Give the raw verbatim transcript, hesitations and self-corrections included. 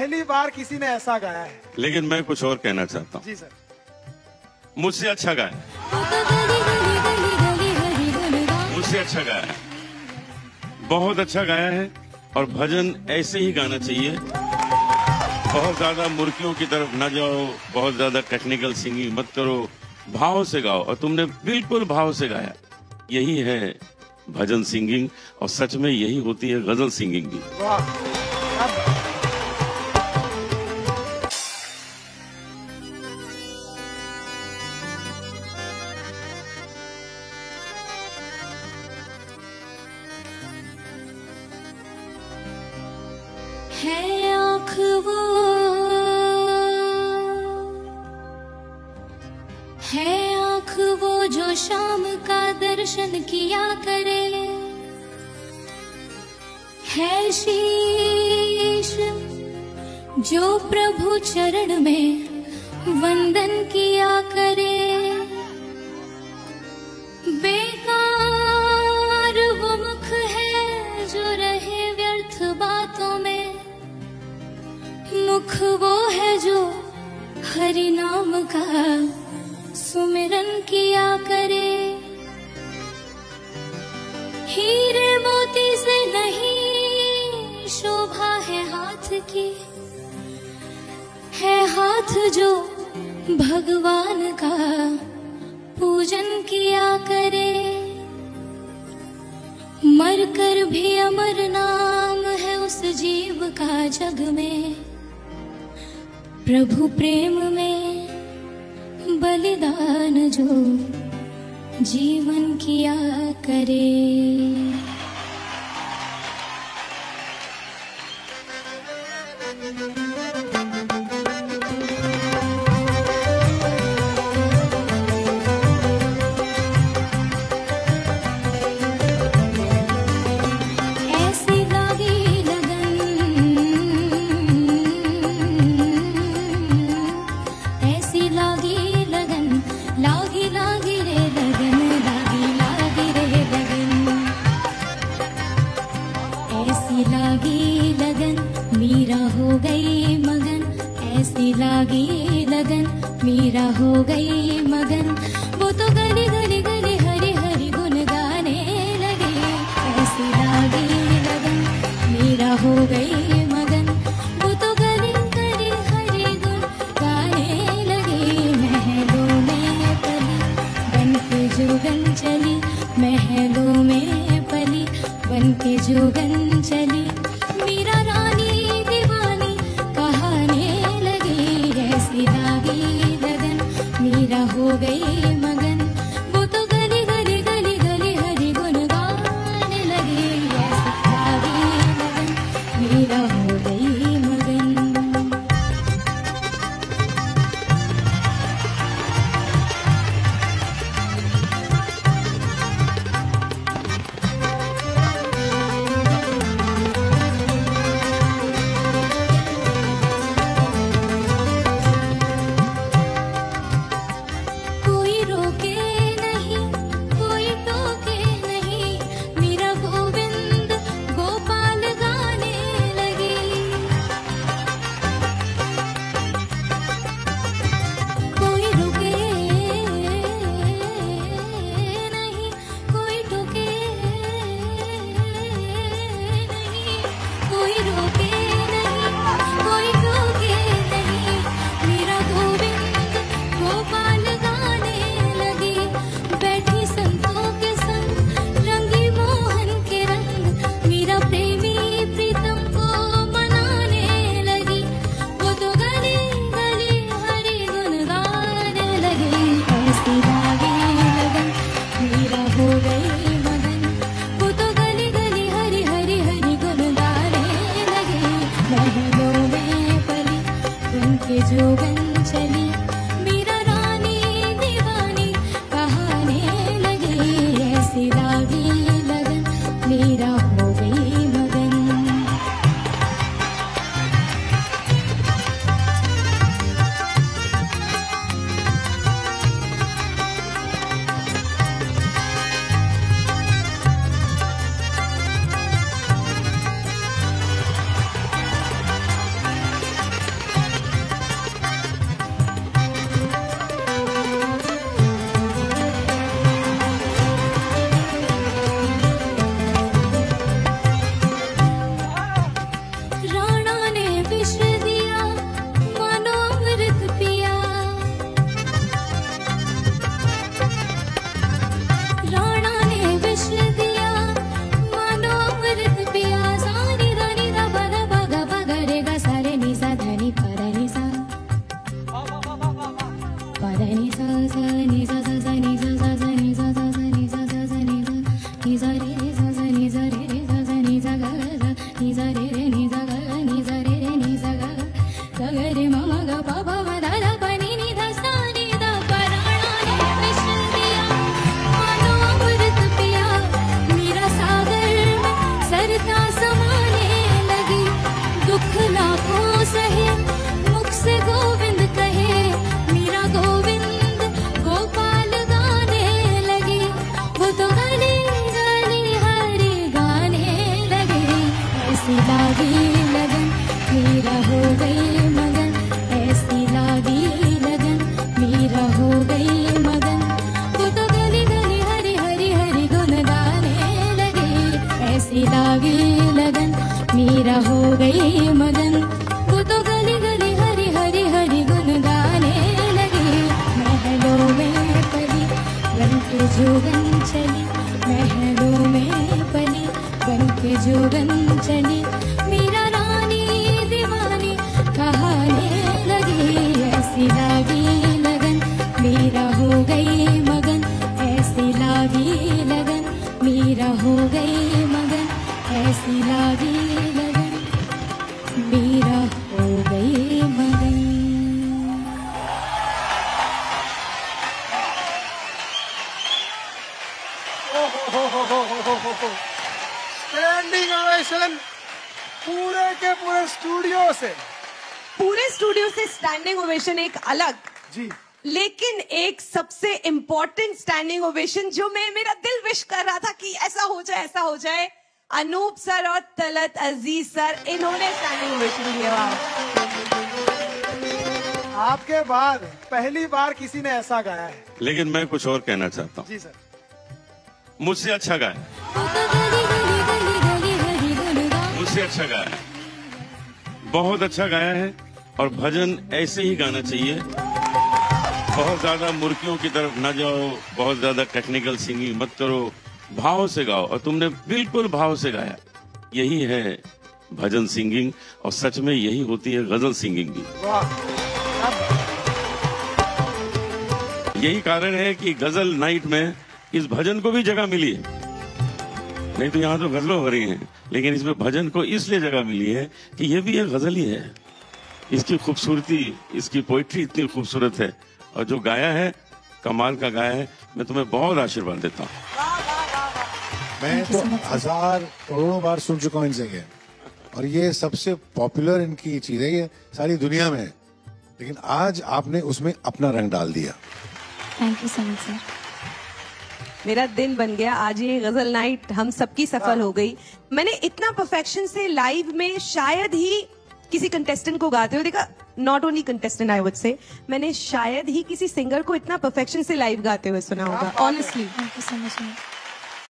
पहली बार किसी ने ऐसा गाया है। लेकिन मैं कुछ और कहना चाहता हूँ। जी सर। मुझसे अच्छा गाया, मुझसे अच्छा गाया है, बहुत अच्छा गाया है। और भजन ऐसे ही गाना चाहिए, बहुत ज्यादा मुर्कियों की तरफ न जाओ, बहुत ज्यादा टेक्निकल सिंगिंग मत करो, भाव से गाओ। और तुमने बिल्कुल भाव से गाया, यही है भजन सिंगिंग। और सच में यही होती है गजल सिंगिंग भी। वाह। है आँख वो, है आँख वो जो शाम का दर्शन किया करे, है शीश जो प्रभु चरण में वंदन किया करे। बेकार वो मुख है जो रहे व्यर्थ बातों में, मुख वो है जो हरि नाम का सुमिरन किया करे। हीरे मोती से नहीं शोभा है हाथ की, है हाथ जो भगवान का पूजन किया करे। मर कर भी अमर नाम है उस जीव का जग में, प्रभु प्रेम में बलिदान जो जीवन किया करे। लागी लगन मीरा हो गई मगन, ऐसी लागी लगन मीरा हो गई मगन। वो तो गली गली गली हरी हरी गुन गाने लगे, ऐसी लागी लगन मीरा हो गई मगन। वो तो गली गली हरी गुन गाने लगे। महलों में पली बन के जोगन चली, महलों में पली बन के जोगन चली। मीरा रानी दीवानी कहाने लगी, ऐसी लागी लगन मीरा हो गई मगन। वो तो गली गली गली गली हरी गुन गाने लगी, ऐसी लागी लगन मीरा हो गई मगन। जोगन चली मीरा रानी दीवानी कहाने लगी, ऐसी लागी लगन मीरा हो गई मगन। मीरा हो गई मगन ऐसी लागी लगन मीरा हो गई मगन वो तो गली गली हरी हरी हरी गुन गाने लगी ऐसी लागी लगन मीरा हो गई मगन वो तो गली गली हरी हरी हरी गुन गाने लगी महलों में पली बन के जोगन चली महलों में पली बन के जोगन चली मीरा रानी दीवानी कहाने लगी ऐसी लागी लगन मीरा हो गई मगन ऐसी लागी लगन मीरा हो गई मगन ऐसी लागी लगन मीरा हो गई मगन। स्टैंडिंग ओवेशन पूरे के पूरे स्टूडियो से। पूरे स्टूडियो से स्टैंडिंग ओवेशन एक अलग जी, लेकिन एक सबसे इम्पोर्टेंट स्टैंडिंग ओवेशन जो मैं मेरा दिल विश कर रहा था कि ऐसा हो जाए ऐसा हो जाए, अनूप सर और तलत अजीज सर इन्होंने स्टैंडिंग ओवेशन दिया। आपके बाद पहली बार किसी ने ऐसा गाया है। लेकिन मैं कुछ और कहना चाहता हूँ, जी सर। मुझसे अच्छा गाया, वो तो गली गली गली गली हरी गुन गाने मुझसे अच्छा गाया है, बहुत अच्छा गाया है। और भजन ऐसे ही गाना चाहिए, बहुत ज्यादा मुर्कियों की तरफ न जाओ, बहुत ज्यादा टेक्निकल सिंगिंग मत करो, भाव से गाओ। और तुमने बिल्कुल भाव से गाया, यही है भजन सिंगिंग, और सच में यही होती है गजल सिंगिंग भी। वाह, यही कारण है कि गजल नाइट में इस भजन को भी जगह मिली है, नहीं तो यहाँ तो गजलों हो रही हैं, लेकिन इसमें भजन को इसलिए जगह मिली है कि ये भी एक गजल ही है। इसकी खूबसूरती, इसकी पोइट्री इतनी खूबसूरत है, और जो गाया है कमाल का गाया है। मैं तुम्हें बहुत आशीर्वाद देता हूँ। मैं तो हजार करोड़ों बार सुन चुका हूँ इनसे ये, और ये सबसे पॉपुलर इनकी चीज है, ये सारी दुनिया में है, लेकिन आज आपने उसमें अपना रंग डाल दिया। Thank you so much sir. मेरा दिन बन गया आज, ये गजल नाइट हम सबकी सफल हो गई। मैंने इतना परफेक्शन से लाइव में शायद ही किसी कंटेस्टेंट को गाते हुए देखा, not only contestant I would say, मैंने शायद ही किसी सिंगर को इतना परफेक्शन से लाइव गाते हुए सुना होगा honestly. Thank you so much.